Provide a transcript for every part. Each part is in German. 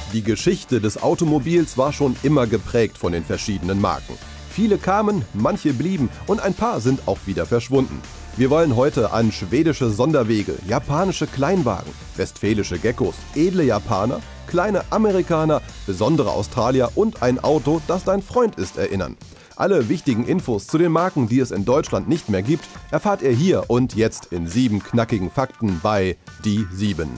Die Geschichte des Automobils war schon immer geprägt von den verschiedenen Marken. Viele kamen, manche blieben und ein paar sind auch wieder verschwunden. Wir wollen heute an schwedische Sonderwege, japanische Kleinwagen, westfälische Geckos, edle Japaner, kleine Amerikaner, besondere Australier und ein Auto, das dein Freund ist, erinnern. Alle wichtigen Infos zu den Marken, die es in Deutschland nicht mehr gibt, erfahrt ihr hier und jetzt in 7 knackigen Fakten bei Die 7.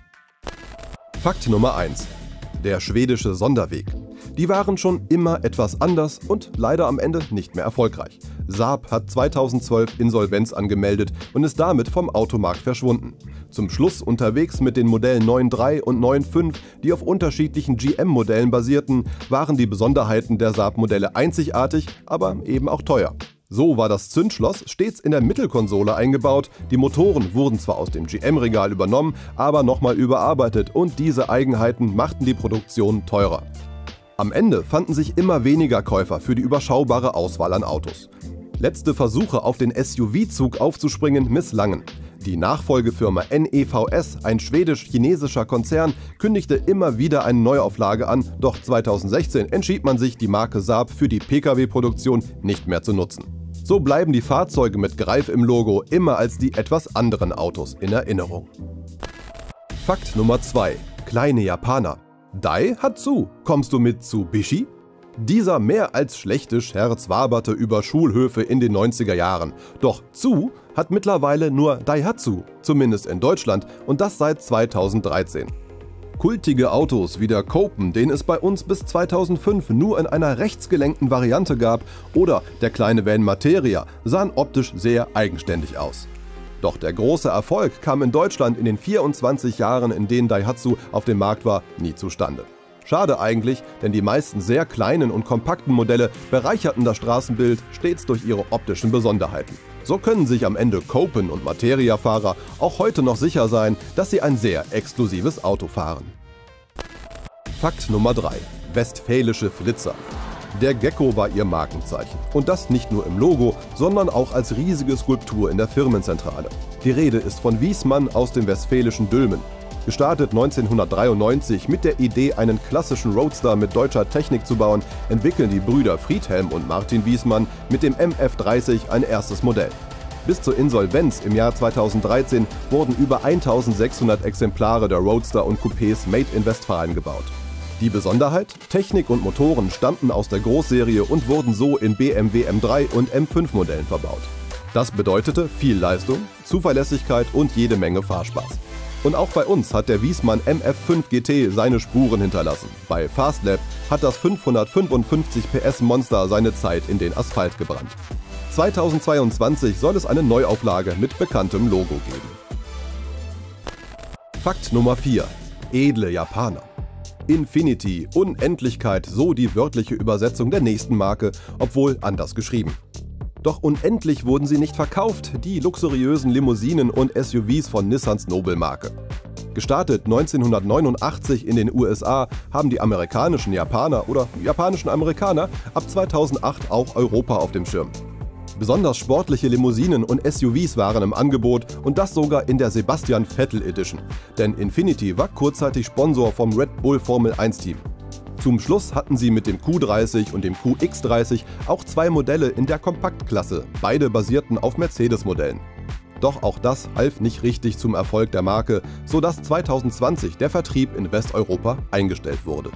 Fakt Nummer 1. Der schwedische Sonderweg. Die waren schon immer etwas anders und leider am Ende nicht mehr erfolgreich. Saab hat 2012 Insolvenz angemeldet und ist damit vom Automarkt verschwunden. Zum Schluss unterwegs mit den Modellen 9.3 und 9.5, die auf unterschiedlichen GM-Modellen basierten, waren die Besonderheiten der Saab-Modelle einzigartig, aber eben auch teuer. So war das Zündschloss stets in der Mittelkonsole eingebaut, die Motoren wurden zwar aus dem GM-Regal übernommen, aber nochmal überarbeitet und diese Eigenheiten machten die Produktion teurer. Am Ende fanden sich immer weniger Käufer für die überschaubare Auswahl an Autos. Letzte Versuche auf den SUV-Zug aufzuspringen misslangen. Die Nachfolgefirma NEVS, ein schwedisch-chinesischer Konzern, kündigte immer wieder eine Neuauflage an, doch 2016 entschied man sich, die Marke Saab für die Pkw-Produktion nicht mehr zu nutzen. So bleiben die Fahrzeuge mit Greif im Logo immer als die etwas anderen Autos in Erinnerung. Fakt Nummer 2. Kleine Japaner. Daihatsu, kommst du mit zu Bishi? Dieser mehr als schlechte Scherz waberte über Schulhöfe in den 90er Jahren. Doch Zu hat mittlerweile nur Daihatsu, zumindest in Deutschland, und das seit 2013. Kultige Autos wie der Copen, den es bei uns bis 2005 nur in einer rechtsgelenkten Variante gab, oder der kleine Van Materia, sahen optisch sehr eigenständig aus. Doch der große Erfolg kam in Deutschland in den 24 Jahren, in denen Daihatsu auf dem Markt war, nie zustande. Schade eigentlich, denn die meisten sehr kleinen und kompakten Modelle bereicherten das Straßenbild stets durch ihre optischen Besonderheiten. So können sich am Ende Copen- und Materia-Fahrer auch heute noch sicher sein, dass sie ein sehr exklusives Auto fahren. Fakt Nummer 3. Westfälische Flitzer. Der Gecko war ihr Markenzeichen. Und das nicht nur im Logo, sondern auch als riesige Skulptur in der Firmenzentrale. Die Rede ist von Wiesmann aus dem westfälischen Dülmen. Gestartet 1993 mit der Idee, einen klassischen Roadster mit deutscher Technik zu bauen, entwickeln die Brüder Friedhelm und Martin Wiesmann mit dem MF30 ein erstes Modell. Bis zur Insolvenz im Jahr 2013 wurden über 1600 Exemplare der Roadster und Coupés Made in Westfalen gebaut. Die Besonderheit? Technik und Motoren stammten aus der Großserie und wurden so in BMW M3 und M5 Modellen verbaut. Das bedeutete viel Leistung, Zuverlässigkeit und jede Menge Fahrspaß. Und auch bei uns hat der Wiesmann MF5 GT seine Spuren hinterlassen. Bei Fastlap hat das 555 PS Monster seine Zeit in den Asphalt gebrannt. 2022 soll es eine Neuauflage mit bekanntem Logo geben. Fakt Nummer 4. Edle Japaner. Infinity, Unendlichkeit, so die wörtliche Übersetzung der nächsten Marke, obwohl anders geschrieben. Doch unendlich wurden sie nicht verkauft, die luxuriösen Limousinen und SUVs von Nissans Nobelmarke. Gestartet 1989 in den USA, haben die amerikanischen Japaner oder japanischen Amerikaner ab 2008 auch Europa auf dem Schirm. Besonders sportliche Limousinen und SUVs waren im Angebot und das sogar in der Sebastian Vettel Edition, denn Infinity war kurzzeitig Sponsor vom Red Bull Formel 1 Team. Zum Schluss hatten sie mit dem Q30 und dem QX30 auch 2 Modelle in der Kompaktklasse, beide basierten auf Mercedes-Modellen. Doch auch das half nicht richtig zum Erfolg der Marke, sodass 2020 der Vertrieb in Westeuropa eingestellt wurde.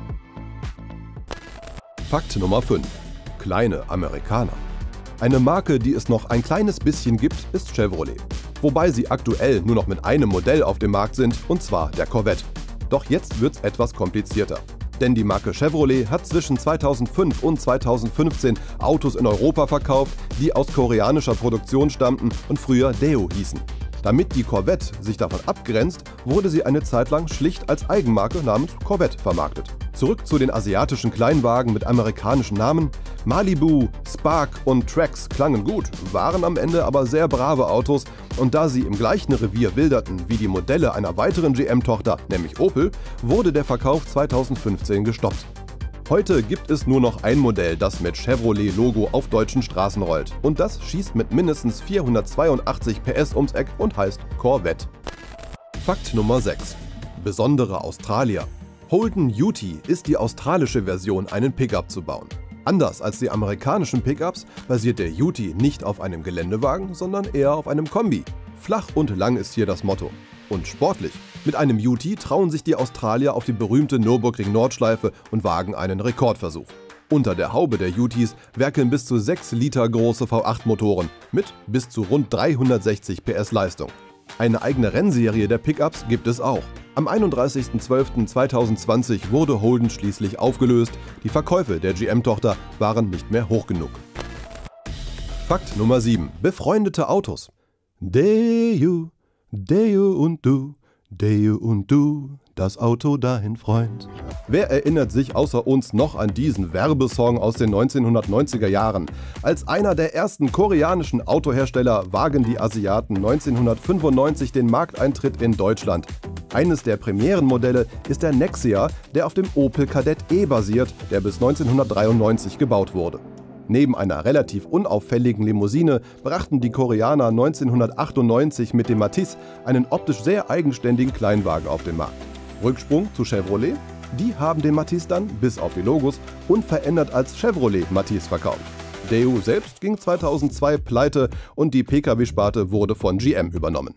Fakt Nummer 5. Kleine Amerikaner. Eine Marke, die es noch ein kleines bisschen gibt, ist Chevrolet. Wobei sie aktuell nur noch mit einem Modell auf dem Markt sind, und zwar der Corvette. Doch jetzt wird's etwas komplizierter. Denn die Marke Chevrolet hat zwischen 2005 und 2015 Autos in Europa verkauft, die aus koreanischer Produktion stammten und früher Deo hießen. Damit die Corvette sich davon abgrenzt, wurde sie eine Zeit lang schlicht als Eigenmarke namens Corvette vermarktet. Zurück zu den asiatischen Kleinwagen mit amerikanischen Namen. Malibu, Spark und Trax klangen gut, waren am Ende aber sehr brave Autos, und da sie im gleichen Revier wilderten wie die Modelle einer weiteren GM-Tochter, nämlich Opel, wurde der Verkauf 2015 gestoppt. Heute gibt es nur noch ein Modell, das mit Chevrolet-Logo auf deutschen Straßen rollt, und das schießt mit mindestens 482 PS ums Eck und heißt Corvette. Fakt Nummer 6. Besondere Australier. Holden UT ist die australische Version, einen Pickup zu bauen. Anders als die amerikanischen Pickups basiert der UT nicht auf einem Geländewagen, sondern eher auf einem Kombi. Flach und lang ist hier das Motto. Und sportlich. Mit einem UT trauen sich die Australier auf die berühmte Nürburgring-Nordschleife und wagen einen Rekordversuch. Unter der Haube der UTs werkeln bis zu 6 Liter große V8-Motoren mit bis zu rund 360 PS Leistung. Eine eigene Rennserie der Pickups gibt es auch. Am 31.12.2020 wurde Holden schließlich aufgelöst. Die Verkäufe der GM-Tochter waren nicht mehr hoch genug. Fakt Nummer 7. Befreundete Autos. Deu und du, das Auto dein Freund. Wer erinnert sich außer uns noch an diesen Werbesong aus den 1990er Jahren? Als einer der ersten koreanischen Autohersteller wagen die Asiaten 1995 den Markteintritt in Deutschland. Eines der Premierenmodelle ist der Nexia, der auf dem Opel Kadett E basiert, der bis 1993 gebaut wurde. Neben einer relativ unauffälligen Limousine brachten die Koreaner 1998 mit dem Matiz einen optisch sehr eigenständigen Kleinwagen auf den Markt. Rücksprung zu Chevrolet? Die haben den Matiz dann, bis auf die Logos, unverändert als Chevrolet Matiz verkauft. Daewoo selbst ging 2002 pleite und die Pkw-Sparte wurde von GM übernommen.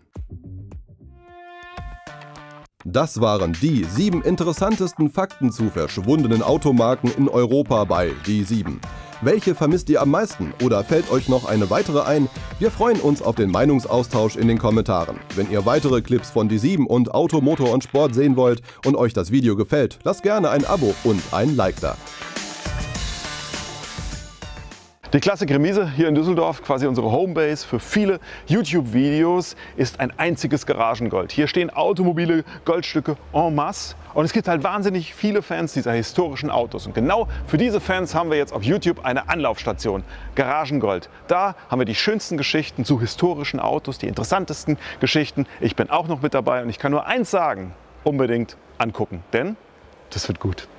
Das waren die 7 interessantesten Fakten zu verschwundenen Automarken in Europa bei Die 7. Welche vermisst ihr am meisten oder fällt euch noch eine weitere ein? Wir freuen uns auf den Meinungsaustausch in den Kommentaren. Wenn ihr weitere Clips von Die 7 und Auto, Motor und Sport sehen wollt und euch das Video gefällt, lasst gerne ein Abo und ein Like da. Die Klassik Remise hier in Düsseldorf, quasi unsere Homebase für viele YouTube-Videos, ist ein einziges Garagengold. Hier stehen automobile Goldstücke en masse und es gibt halt wahnsinnig viele Fans dieser historischen Autos. Und genau für diese Fans haben wir jetzt auf YouTube eine Anlaufstation, Garagengold. Da haben wir die schönsten Geschichten zu historischen Autos, die interessantesten Geschichten. Ich bin auch noch mit dabei und ich kann nur eins sagen, unbedingt angucken, denn das wird gut.